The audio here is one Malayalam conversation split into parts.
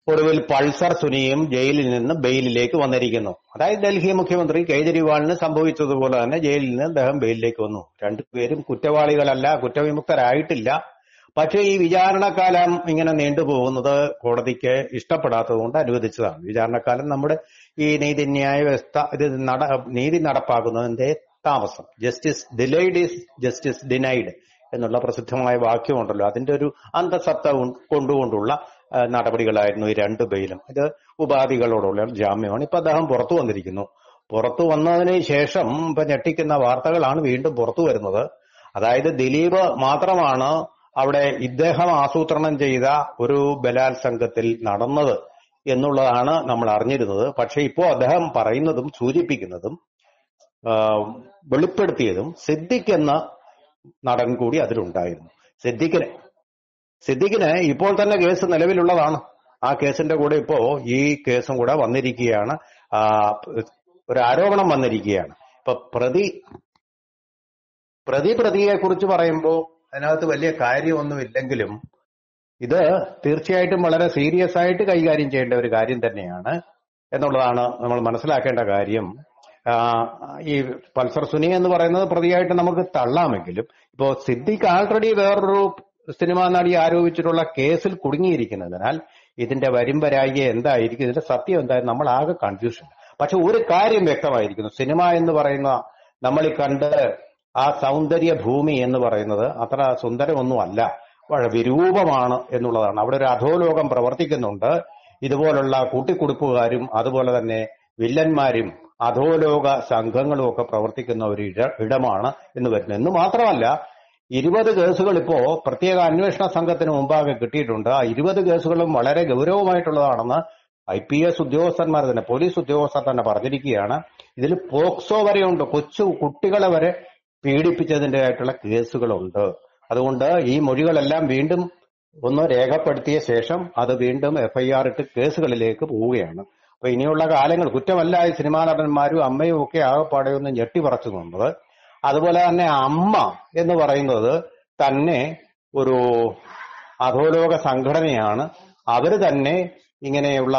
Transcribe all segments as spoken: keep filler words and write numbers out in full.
ഒടുവിൽ പൾസർ സുനിയും ജയിലിൽ നിന്ന് ബെയിലിലേക്ക് വന്നിരിക്കുന്നു. അതായത് ഡൽഹി മുഖ്യമന്ത്രി കേജ്രിവാളിന് സംഭവിച്ചതുപോലെ തന്നെ ജയിലിൽ നിന്ന് അദ്ദേഹം ബെയിലിലേക്ക് വന്നു. രണ്ടുപേരും കുറ്റവാളികളല്ല, കുറ്റവിമുക്തരായിട്ടില്ല. പക്ഷേ ഈ വിചാരണക്കാലം ഇങ്ങനെ നീണ്ടുപോകുന്നത് കോടതിക്ക് ഇഷ്ടപ്പെടാത്തതുകൊണ്ട് അനുവദിച്ചതാണ്. വിചാരണക്കാലം നമ്മുടെ ഈ നീതിന്യായ വ്യവസ്ഥ ഇത് നട നീതി നടപ്പാക്കുന്നതിന്റെ താമസം. Justice delayed is justice denied എന്നുള്ള പ്രസിദ്ധമായ വാക്യമുണ്ടല്ലോ, അതിന്റെ ഒരു അന്തസത്ത കൊണ്ടുകൊണ്ടുള്ള നടപടികളായിരുന്നു ഈ രണ്ട് ബെയിലും. ഇത് ഉപാധികളോടുള്ള ജാമ്യമാണ്. ഇപ്പൊ അദ്ദേഹം പുറത്തു വന്നിരിക്കുന്നു. പുറത്തു വന്നതിന് ശേഷം ഇപ്പൊ ഞെട്ടിക്കുന്ന വാർത്തകളാണ് വീണ്ടും പുറത്തു വരുന്നത്. അതായത് ദിലീപ് മാത്രമാണ് അവിടെ ഇദ്ദേഹം ആസൂത്രണം ചെയ്ത ഒരു ബലാത്സംഗത്തിൽ നടന്നത് എന്നുള്ളതാണ് നമ്മൾ അറിഞ്ഞിരുന്നത്. പക്ഷെ ഇപ്പോ അദ്ദേഹം പറയുന്നതും സൂചിപ്പിക്കുന്നതും വെളിപ്പെടുത്തിയതും സിദ്ദിഖ് എന്ന നടൻ കൂടി അതിലുണ്ടായിരുന്നു. സിദ്ദിഖിനെ സിദ്ദിഖിന് ഇപ്പോൾ തന്നെ കേസ് നിലവിലുള്ളതാണ്. ആ കേസിന്റെ കൂടെ ഇപ്പോ ഈ കേസും കൂടെ വന്നിരിക്കുകയാണ്. ഒരു ആരോപണം വന്നിരിക്കുകയാണ്. ഇപ്പൊ പ്രതി പ്രതി പ്രതിയെ കുറിച്ച് പറയുമ്പോൾ അതിനകത്ത് വലിയ കാര്യമൊന്നുമില്ലെങ്കിലും ഇത് തീർച്ചയായിട്ടും വളരെ സീരിയസ് ആയിട്ട് കൈകാര്യം ചെയ്യേണ്ട ഒരു കാര്യം തന്നെയാണ് എന്നുള്ളതാണ് നമ്മൾ മനസ്സിലാക്കേണ്ട കാര്യം. ഈ പൾസർ സുനി എന്ന് പറയുന്നത് പ്രതിയായിട്ട് നമുക്ക് തള്ളാമെങ്കിലും ഇപ്പോ സിദ്ദിഖ് ആൾറെഡി വേറൊരു സിനിമാ നടി ആരോപിച്ചിട്ടുള്ള കേസിൽ കുടുങ്ങിയിരിക്കുന്നതിനാൽ ഇതിന്റെ വരുംവരായിക എന്തായിരിക്കും, ഇതിന്റെ സത്യം എന്തായാലും നമ്മൾ ആകെ കൺഫ്യൂഷൻ. പക്ഷെ ഒരു കാര്യം വ്യക്തമായിരിക്കുന്നു, സിനിമ എന്ന് പറയുന്ന നമ്മൾ ഈ കണ്ട് ആ സൗന്ദര്യ ഭൂമി എന്ന് പറയുന്നത് അത്ര സുന്ദരമൊന്നും അല്ല, വളരെ വിരൂപമാണ് എന്നുള്ളതാണ്. അവിടെ ഒരു അധോലോകം പ്രവർത്തിക്കുന്നുണ്ട്. ഇതുപോലുള്ള കൂട്ടിക്കുടുപ്പുകാരും അതുപോലെ തന്നെ വില്ലന്മാരും അധോലോക സംഘങ്ങളും ഒക്കെ പ്രവർത്തിക്കുന്ന ഒരു ഇട ഇടമാണ് എന്ന് വരുന്നത്. എന്ന് മാത്രമല്ല, ഇരുപത് കേസുകൾ ഇപ്പോ പ്രത്യേക അന്വേഷണ സംഘത്തിന് മുമ്പാകെ കിട്ടിയിട്ടുണ്ട്. ആ ഇരുപത് കേസുകളും വളരെ ഗൗരവമായിട്ടുള്ളതാണെന്ന് ഐ പി എസ് ഉദ്യോഗസ്ഥന്മാർ തന്നെ, പോലീസ് ഉദ്യോഗസ്ഥർ തന്നെ പറഞ്ഞിരിക്കുകയാണ്. ഇതിൽ പോക്സോ വരെയുണ്ട്, കൊച്ചു കുട്ടികളെ വരെ പീഡിപ്പിച്ചതിന്റെ ആയിട്ടുള്ള കേസുകളുണ്ട്. അതുകൊണ്ട് ഈ മൊഴികളെല്ലാം വീണ്ടും ഒന്ന് രേഖപ്പെടുത്തിയ ശേഷം അത് വീണ്ടും എഫ്ഐആർ ഇട്ട് കേസുകളിലേക്ക് പോവുകയാണ്. അപ്പൊ ഇനിയുള്ള കാലങ്ങൾ കുറ്റമല്ല ഈ സിനിമാ നടന്മാരും അമ്മയും ഒക്കെ ആകെപ്പാടെ ഒന്ന് ഞെട്ടിപ്പറച്ചു നിന്നത്. അതുപോലെ തന്നെ അമ്മ എന്ന് പറയുന്നത് തന്നെ ഒരു അധോലോക സംഘടനയാണ്. അവര് തന്നെ ഇങ്ങനെയുള്ള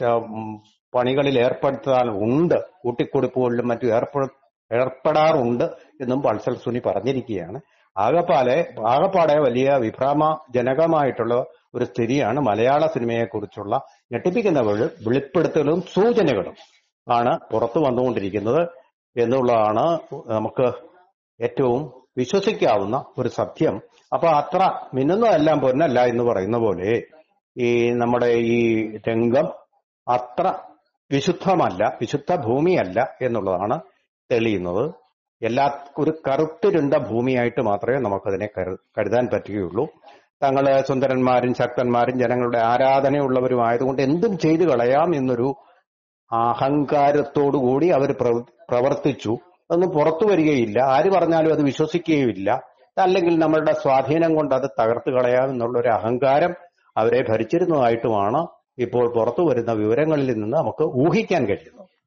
പണികളിൽ ഏർപ്പെടുത്താൻ ഉണ്ട്, കൂട്ടിക്കൊടുപ്പുകളിലും മറ്റും ഏർപ്പെ ഏർപ്പെടാറുണ്ട് എന്നും പൾസർ സുനി പറഞ്ഞിരിക്കുകയാണ്. ആകപ്പാടെ ആകപ്പാടെ വലിയ വിഭ്രമജനകമായിട്ടുള്ള ഒരു സ്ഥിതിയാണ് മലയാള സിനിമയെക്കുറിച്ചുള്ള ഞെട്ടിപ്പിക്കുന്ന വെളിപ്പെടുത്തലും സൂചനകളും ആണ് പുറത്തു വന്നുകൊണ്ടിരിക്കുന്നത് എന്നുള്ളതാണ് നമുക്ക് ഏറ്റവും വിശ്വസിക്കാവുന്ന ഒരു സത്യം. അപ്പൊ അത്ര മിന്നുന്നതെല്ലാം പൊന്നല്ല എന്ന് പറയുന്ന പോലെ ഈ നമ്മുടെ ഈ രംഗം അത്ര വിശുദ്ധമല്ല, വിശുദ്ധ ഭൂമിയല്ല എന്നുള്ളതാണ് തെളിയുന്നത്. എല്ലാ ഒരു കറുത്തിരുണ്ട ഭൂമിയായിട്ട് മാത്രമേ നമുക്കതിനെ കരുതാൻ പറ്റുകയുള്ളൂ. തങ്ങള് സുന്ദരന്മാരും ശക്തന്മാരും ജനങ്ങളുടെ ആരാധനയുള്ളവരുമായതുകൊണ്ട് എന്തും ചെയ്തു കളയാം എന്നൊരു അഹങ്കാരത്തോടുകൂടി അവർ പ്രവർത്തിച്ചു. അതൊന്നും പുറത്തു വരികയില്ല, ആര് പറഞ്ഞാലും അത് വിശ്വസിക്കുകയുമില്ല. അല്ലെങ്കിൽ നമ്മളുടെ സ്വാധീനം കൊണ്ട് അത് തകർത്ത് കളയാം എന്നുള്ളൊരു അഹങ്കാരം അവരെ ഭരിച്ചിരുന്നതായിട്ടുമാണ് ഇപ്പോൾ പുറത്തു വരുന്ന വിവരങ്ങളിൽ നിന്ന് നമുക്ക് ഊഹിക്കാൻ കഴിയുന്നത്.